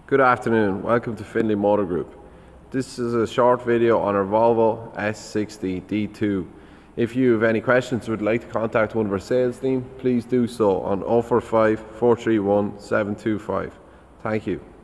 Good afternoon, welcome to Finlay Motor Group. This is a short video on our Volvo S60 D2. If you have any questions or would like to contact one of our sales team, please do so on 045 431 725. Thank you.